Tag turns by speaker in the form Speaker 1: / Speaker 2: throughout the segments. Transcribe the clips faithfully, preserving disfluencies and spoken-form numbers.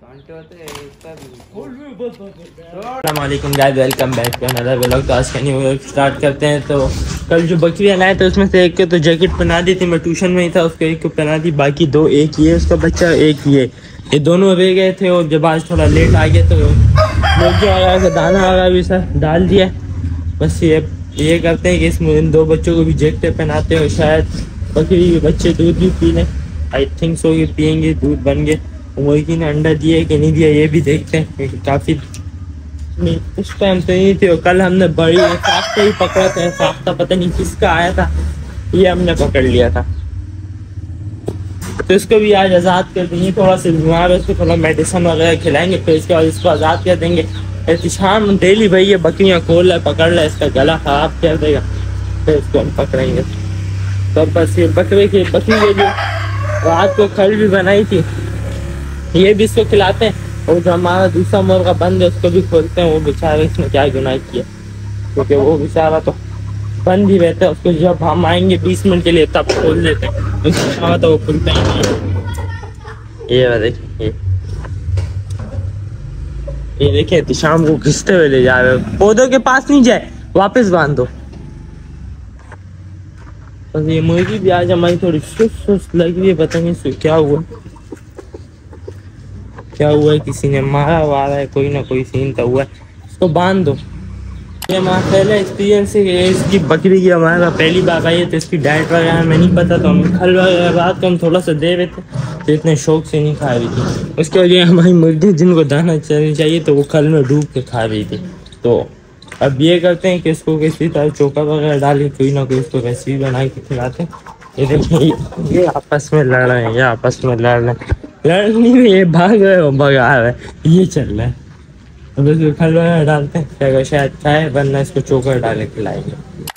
Speaker 1: अस्सलामुअलैकुम guys, welcome back to another vlog. तो आज का न्यू व्लॉग स्टार्ट करते हैं। तो कल जो बकरियां लाए थे उसमें से एक को तो जैकेट पहना दी थी, मैं ट्यूशन में ही था, उसको एक को पहना दी, बाकी दो, एक ये उसका बच्चा, एक ये ये दोनों रह गए थे। और जब आज थोड़ा लेट आ गए तो मुर्गियों दाना वगैरह भी सर डाल दिया। बस ये ये करते हैं कि इसमें इन दो बच्चों को भी जैकेट पहनाते हैं और शायद बकरी के बच्चे दूध भी पी लें। आई थिंक सो ये पियेंगे, दूध बन गए। मुर्गी ने अंडा दिया कि नहीं दिया ये भी देखते हैं। काफ़ी उस टाइम तो नहीं थे और कल हमने बड़ी साख्ता ही पकड़ा था। साख्ता पता नहीं किसका आया था, ये हमने पकड़ लिया था। तो इसको भी आज आज़ाद कर देंगे। थोड़ा सा बीमार है, उसको थोड़ा मेडिसिन वगैरह खिलाएंगे, फिर इसके बाद इसको आज़ाद कर देंगे। एहतिशाम डेली भाई ये बकरियाँ खोल है, पकड़ ले, इसका गला खराब कर देगा, फिर इसको हम पकड़ेंगे। तो बस ये बकरे की बकरी के लिए रात को खल भी बनाई थी, ये भी इसको खिलाते हैं। और जो हमारा दूसरा मुर्गा बंद है उसको भी खोलते हैं। वो बेचारा इसने क्या गुनाह किया, क्योंकि वो बेचारा तो बंद ही रहता है। उसको जब हम आएंगे बीस मिनट के लिए तब खोल देते हैं, उसको तो वो खुलता ही नहीं। ये देखिए, ये देखिए शाम को घिसते हुए ले जा रहे हो। पौधों के पास नहीं जाए, वापस बांध दो। बस ये मुर्गी भी आज हमारी थोड़ी सुस्त सुस्त लगी है, पता नहीं इसको क्या हुआ क्या हुआ है, किसी ने मारा हुआ है, कोई ना कोई सीन तो हुआ है। इसको बांध दो। ये हमारा पहला एक्सपीरियंस है इसकी बकरी की, हमारा पहली बार आई है तो इसकी डाइट वगैरह मैं नहीं पता, तो हम खल वगैरह रात को हम थोड़ा सा दे रहे थे तो इतने शौक से नहीं खा रही थी। उसके वजह हमारी मुर्गी जिनको दाना चाहिए तो वो खल में डूब के खा रही थी। तो अब ये करते हैं कि इसको किसी तरह चोकर वगैरह डाल के कोई ना कोई इसको रेसिपी बना के खिलाते हैं। ये देखिए, ये आपस में लड़ रहे हैं, ये आपस में लड़ रहे हैं, लड़नी में ये भाग रहे हो, भगा रहे, ये चल रहा है। अब इसको खल वगैरह डालते हैं, अगर शायद खाए, वरना इसको चोकर डाल के खिलाएंगे।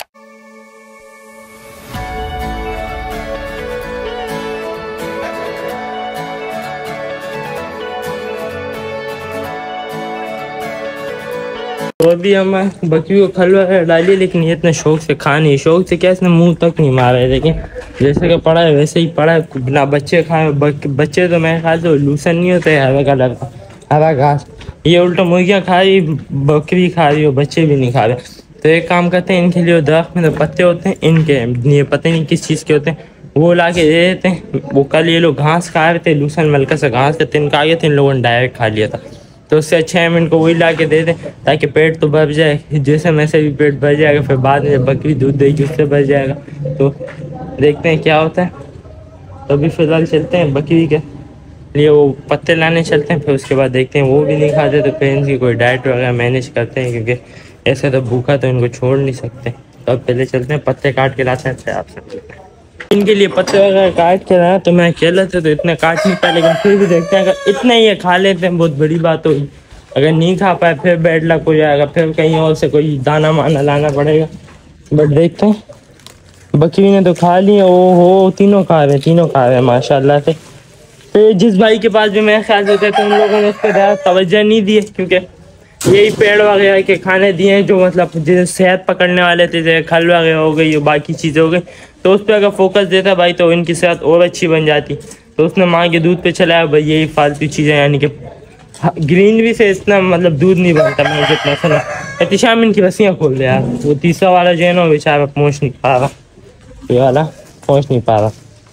Speaker 1: तो अभी हम बकरी को खल वगैरह डाली, लेकिन ये इतने शौक से खा नहीं। शौक से क्या, इसने मुंह तक नहीं मारा है। लेकिन जैसे कि पड़ा है वैसे ही पड़ा है, बिना बच्चे खाए। बच्चे तो मैं खा तो लूसन नहीं होते हरा कलर का, हरा घास। ये उल्टा मुर्गियाँ खा रही, बकरी खा रही हो, बच्चे भी नहीं खा रहे। तो एक काम करते हैं, इनके लिए दरख्त में तो पत्ते होते हैं, इनके ये पता नहीं किस चीज़ के होते हैं, वो ला के दे देते हैं। वो कल ये लोग घास खा रहे थे, लूसन मलका से घास का तिनका आ गया था, इन लोगों ने डायरेक्ट खा लिया था। तो उससे अच्छा है हम इनको वही ला के दे दें, ताकि पेट तो भर जाए, जैसे में से भी पेट भर जाएगा, फिर बाद में जब बकरी दूध देगी उससे भर जाएगा। तो देखते हैं क्या होता है। तो अभी फिलहाल चलते हैं बकरी के लिए वो पत्ते लाने चलते हैं, फिर उसके बाद देखते हैं। वो भी नहीं खाते तो फिर इनकी कोई डाइट वगैरह मैनेज करते हैं, क्योंकि ऐसे तो भूखा तो इनको छोड़ नहीं सकते। तो अब पहले चलते हैं, पत्ते काट के लाते हैं आपसे। इनके लिए पत्ते वगैरह काट के लाया, तो मैं अकेला था तो इतने काट नहीं पाया, लेकिन फिर भी देखते हैं अगर इतने ये खा लेते हैं बहुत बड़ी बात होगी। अगर नहीं खा पाए फिर बैड लक हो जाएगा, फिर कहीं और से कोई दाना माना लाना पड़ेगा। बट देखते हैं, बकरी ने तो खा ली। ओ हो, तीनों खा रहे तीनों खा रहे हैं माशाल्लाह से। फिर जिस भाई के पास भी मैं ख्याल देते थे, उन लोगों ने उस पर ज़्यादा तवज्जो नहीं दी है, क्योंकि यही पेड़ वगैरह के खाने दिए हैं जो मतलब जैसे सेहत पकड़ने वाले थे, जैसे खल वगैरह हो गई, बाकी चीज़ें हो गई। तो उस पर अगर फोकस देता भाई तो इनकी सेहत और अच्छी बन जाती। तो उसने माँ के दूध पे चलाया भाई, यही फालतू चीज़ें, यानी कि ग्रीनरी से इतना मतलब दूध नहीं बनता। मैं जितना सुना, एहतिशाम इनकी रस्सियाँ खोल दे यार। वो तीसरा वाला जो है ना, बेचारा पहुँच नहीं पा रहा, ये वाला पहुँच नहीं पा रहा।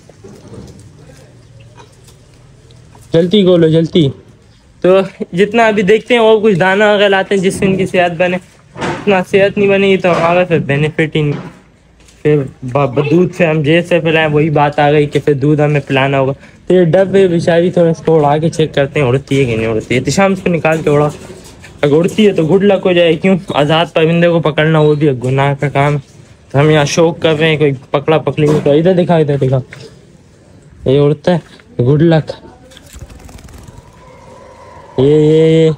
Speaker 1: जल्दी खोलो जल्दी। तो जितना अभी देखते हैं और कुछ दाना वगैरह लाते हैं जिससे इनकी सेहत बने। इतना सेहत नहीं बनेगी तो हमारा फिर बेनिफिट ही नहीं। फिर दूध से हम जैसे पिलाएं वही बात आ गई कि फिर दूध हमें पिलाना होगा। तो ये डब है बेचारी, थोड़ा इसको उड़ा के चेक करते हैं उड़ती है कि नहीं उड़ती है। तो शाम इसको निकाल के उड़ा, अगर उड़ती है तो गुड लक हो जाए, क्यों आज़ाद परिंदे को पकड़ना वो भी गुनाह का काम है। तो हम यहाँ शौक कर रहे हैं, कोई पकड़ा पकड़ी तो इधर दिखा, इधर दिखा, ये उड़ता है, गुड लक। ये ये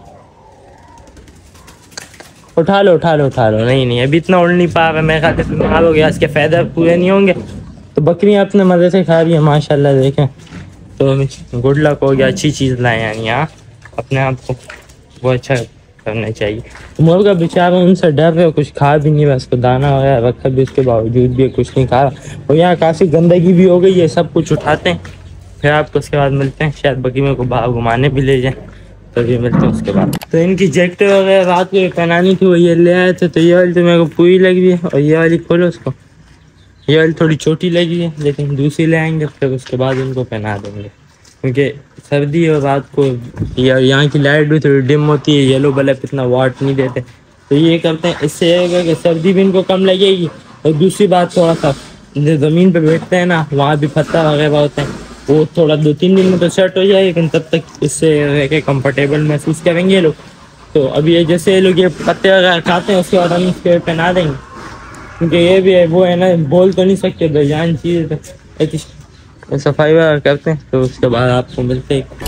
Speaker 1: उठा लो उठा लो उठा लो। नहीं नहीं अभी इतना उड़ नहीं पा रहा, मैं खाते बीमार हो गया, इसके फ़ायदे पूरे नहीं होंगे। तो बकरियाँ अपने मज़े से खा रही है माशाल्लाह, देखें। तो गुड लक हो गया, अच्छी चीज़ लाए यानी यहाँ अपने आप को वो अच्छा करना चाहिए। तो मुर्गा बेचारा उनसे डर है, कुछ खा भी नहीं रहा, उसको दाना वगैरह रखा भी उसके बावजूद भी कुछ नहीं खा रहा। और यहाँ काफ़ी गंदगी भी हो गई है, सब कुछ उठाते हैं, फिर आपको उसके बाद मिलते हैं। शायद बकरियों को बाहर घुमाने भी ले जाएँ, तो ये मिलते हैं उसके बाद। तो इनकी जैकेट वगैरह रात को पहनानी थी, वो ये ले आए थे। तो ये वाली तो मेरे को पूरी लगी है, और ये वाली खोलो उसको, ये वाली थोड़ी छोटी लगी है, लेकिन दूसरी ले आएंगे फिर उसके बाद इनको पहना देंगे, क्योंकि सर्दी और रात को यहाँ की लाइट भी थोड़ी डिम होती है, येलो बल्ब इतना वाट नहीं देते। तो ये करते हैं, इससे ये होगा कि सर्दी भी इनको कम लगेगी। और दूसरी बात, थोड़ा सा जो ज़मीन पे बैठते हैं ना, वहाँ भी पत्ता वगैरह होते हैं, वो थोड़ा दो तीन दिन में तो सेट हो जाए, लेकिन तब तक इससे रह के कम्फर्टेबल महसूस करेंगे लोग। तो अभी ये जैसे लोग ये पत्ते वगैरह खाते हैं, उसके बाद हम इसके पहना देंगे, क्योंकि ये भी है वो है ना, बोल तो नहीं सकते, बेजान चीज़ है। सफाई वगैरह करते हैं, तो उसके बाद आपको मिलते हैं।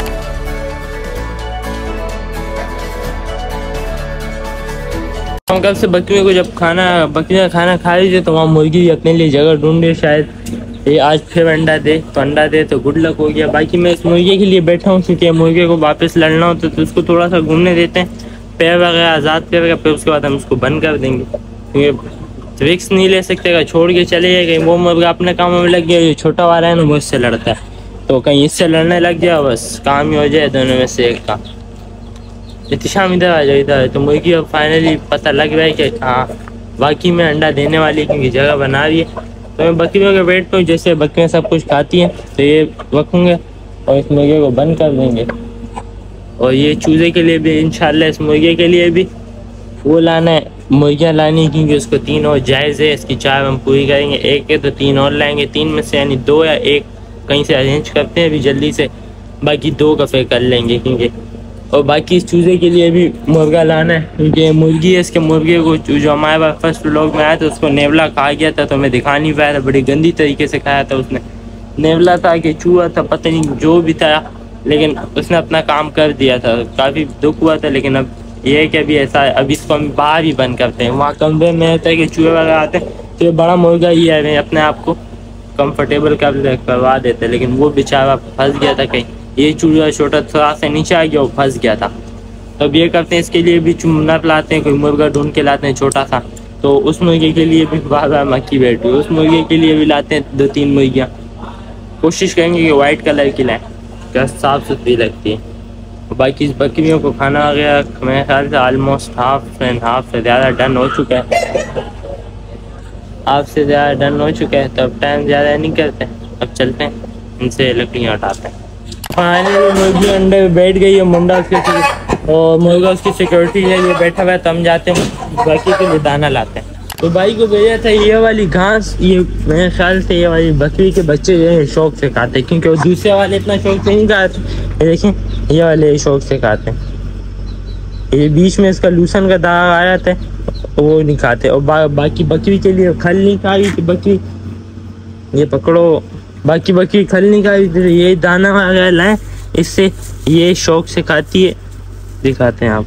Speaker 1: हम कल से बकरियों को जब खाना बकरियाँ खाना खा लीजिए, तो वहाँ मुर्गी अपने लिए जगह ढूंढे, शायद ये आज फिर अंडा दे, तो अंडा दे तो गुड लक हो गया। बाकी मैं इस मुर्गे के लिए बैठा हूँ, क्योंकि मुर्गे को वापस लड़ना होता है, तो उसको थोड़ा सा घूमने देते हैं, पैर वगैरह आज़ाद करेगा, फिर उसके बाद हम उसको बंद कर देंगे, क्योंकि रिक्स नहीं ले सकते, अगर छोड़ के चले जाएगा वो मुर्गा अपने काम में लग गया, जो छोटा वाला है ना वो इससे लड़ता है, तो कहीं इससे लड़ने लग गया, बस काम ही हो जाए दोनों में से एक का। इत्तिशाम इधर आ जाए इधर। तो मुर्गी अब फाइनली पता लग रहा है कि हाँ बाकी में अंडा देने वाली है, क्योंकि जगह बना रही है। तो मैं बकरियों के वेट पे, जैसे बकरियाँ सब कुछ खाती हैं, तो ये रखूँगे और इस मुर्गे को बंद कर देंगे। और ये चूज़े के लिए भी इंशाल्लाह, इस मुर्गे के लिए भी वो लाना है, मुर्गियाँ लानी, क्योंकि उसको तीन और जायज़ है, इसकी चार हम पूरी करेंगे। एक है तो तीन और लाएंगे, तीन में से यानी दो या एक कहीं से अरेंज करते हैं अभी जल्दी से, बाकी दो का फिर कर लेंगे, क्योंकि और बाकी इस चूज़े के लिए भी मुर्गा लाना है, क्योंकि मुर्गी है, इसके मुर्गे को जो हमारे पास फर्स्ट व्लॉग में आया था उसको नेवला खा गया था, तो मैं दिखा नहीं पाया था, बड़ी गंदी तरीके से खाया था उसने। नेवला था कि चूहा था पता नहीं जो भी था, लेकिन उसने अपना काम कर दिया था, काफ़ी दुख हुआ था। लेकिन अब ये है कि अभी ऐसा है, अब इसको हम बाहर ही बंद करते हैं, वहाँ कमरे में होता है कि चूहे वगैरह आते हैं, तो ये बड़ा मुर्गा ही है, अपने आप को कंफर्टेबल कर करवा देते, लेकिन वो बेचारा फंस गया था कहीं, ये चूहा छोटा थोड़ा से नीचे आ गया, वो फंस गया था। तो अब ये करते हैं, इसके लिए भी चुनर लाते हैं, कोई मुर्गा ढूंढ के लाते हैं छोटा सा, तो उस मुर्गे के लिए भी बार बार मक्खी बैठी, उस मुर्गे के लिए भी लाते हैं दो तीन मुर्गियाँ। कोशिश करेंगे कि वाइट कलर की लाएँ, क्या साफ़ सुथरी लगती है। बाकी इस बकरियों को खाना आ गया, मेरे ख्याल से आलमोस्ट हाफ एंड हाफ से ज़्यादा डन हो चुका है, हाफ से ज़्यादा डन हो चुका है। तो अब टाइम ज़्यादा नहीं करते, अब चलते हैं, इनसे लकड़ियाँ हटाते हैं। फाइनली मुर्गी अंडे में बैठ गई है, मुंडा उसके, और मुर्गा उसकी सिक्योरिटी है, ये बैठा हुआ है, तो हम जाते हैं बाकी के लिए दाना लाते हैं। तो भाई को भेजा था ये वाली घास, ये मेरे ख्याल से ये वाली बकरी के बच्चे जो है शौक से खाते हैं, क्योंकि वो दूसरे वाले इतना शौक से नहीं खाते, देखें ये वाले शौक से खाते हैं। ये बीच में इसका लूसन का दाग आया था, वो नहीं खाते। और बा, बाकी बकरी के लिए खल नहीं खा रही थी बकरी, ये पकड़ो, बाकी बकरी खल नहीं खा रही थी, ये दाना वगैरह लाए, इससे ये शौक से खाती है। दिखाते हैं आप,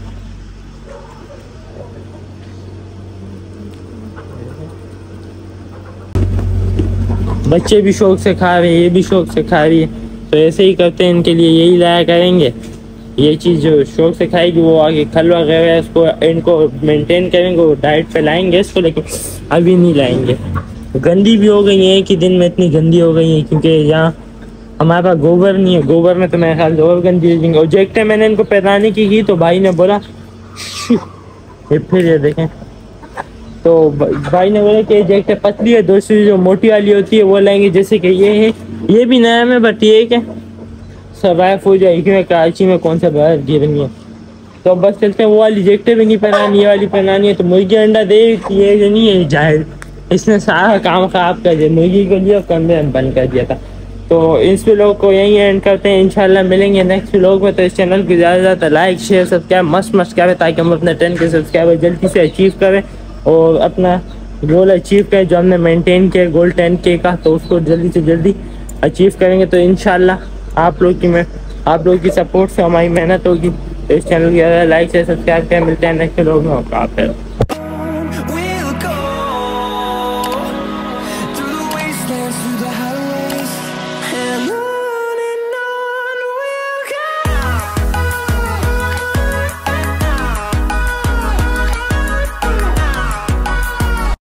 Speaker 1: बच्चे भी शौक से खा रहे हैं, ये भी शौक से खा रही है, तो ऐसे ही करते हैं, इनके लिए यही लाया करेंगे। ये चीज़ जो शौक से खाएगी वो आगे खल वगैरह इसको इनको मेंटेन करेंगे, वो डाइट पे लाएंगे इसको, लेकिन अभी नहीं लाएंगे। गंदी भी हो गई है, एक ही दिन में इतनी गंदी हो गई है, क्योंकि यहाँ हमारे पास गोबर नहीं है, गोबर में तो मेरे ख्याल और गंदी हो जाएंगे। और जैकेटें मैंने इनको पहनाने की की तो भाई ने बोला ये फिर ये देखें, तो भाई ने बोला कि जैकेटें पतली है, दूसरी जो मोटी वाली होती है वो लाएंगे, जैसे कि ये है, ये भी नया में, बट ये क्या सर्वाइव हो जाएगी, क्योंकि कराची में कौन सा बाहर गिरनी है। तो बस चलते हैं, वो वाली जैकेटें भी नहीं पहनानी, ये वाली पहनानी है। तो मुर्गी अंडा दे, ये जो नहीं है जाहिर, इसने सारा काम खराब कर दिया, मुर्गी को लिया कमरे में बंद कर दिया था। तो इस व्लॉग को यहीं एंड करते हैं, इंशाल्लाह मिलेंगे नेक्स्ट व्लॉग में। तो इस चैनल को ज़्यादा से ज़्यादा लाइक शेयर सब्सक्राइब मस्त मस्त करें, ताकि हम अपने टेन के सब्सक्राइबर जल्दी से अचीव करें और अपना गोल अचीव करें, जो हमने मेंटेन किया गोल टेन के का, तो उसको जल्दी से जल्दी अचीव करेंगे। तो इंशाल्लाह आप लोग की मैं आप लोग की सपोर्ट से हमारी मेहनत होगी। तो इस चैनल को ज़्यादा लाइक शेयर सब्सक्राइब करें, मिलते हैं नेक्स्ट व्लॉग में। आपका